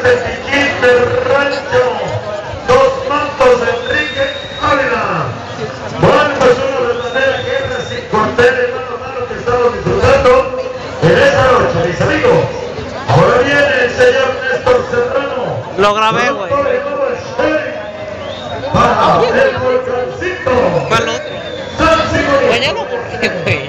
de Piquín del Rancho, Dos Mantos Enrique Ávila. Bueno, pues una verdadera guerra sin corte mano a mano que estamos disfrutando en esta noche, mis amigos. Ahora viene el señor Néstor Serrano. Lo grabé, güey. Para el Volcancito. ¿Cuál otro? Pues ya lo borré, güey.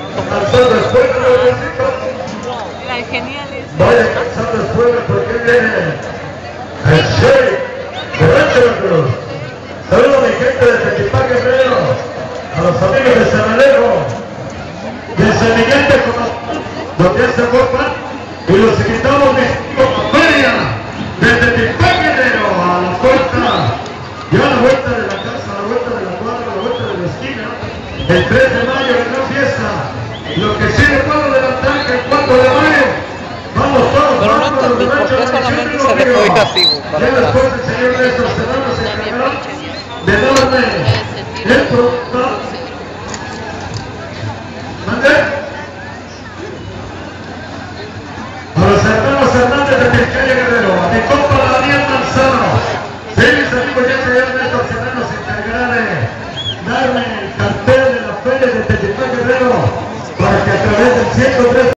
La genial es. Vaya cansado después porque viene el Sheriff de Rancho Cruz. Saludos a mi gente de Tequipán Guerrero, a los amigos de San Alejo, de San Miguel de Comatán, donde hace Guapa, y los invitamos a feria de Tequipán Guerrero, a la puerta, ya a la vuelta de la casa, a la vuelta de la cuadra, a la vuelta de la esquina, el 3 de mayo, la gran fiesta. Lo que sí le puedo adelantar que el 4 de mayo vamos todos. Pero no entendí por qué solamente se dejó ir así, güey, para ya atrás. después el señor Néstor Serrano se encargará de darme el producto. ¿Mande? A los hermanos Hernández de Piquín Guerrero, a mi compa Daniel Manzano. Sí, mis amigos, ya el señor Néstor Serrano se encargará de darme el cartel de la feria de Tequipán Guerrero para que a través del 103